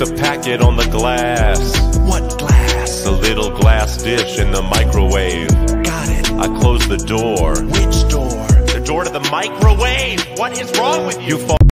the packet on the glass. What glass? The little glass dish in the microwave. Got it. I closed the door. Which door? The door to the microwave. What is wrong with you?